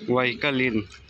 ไวก้าลิน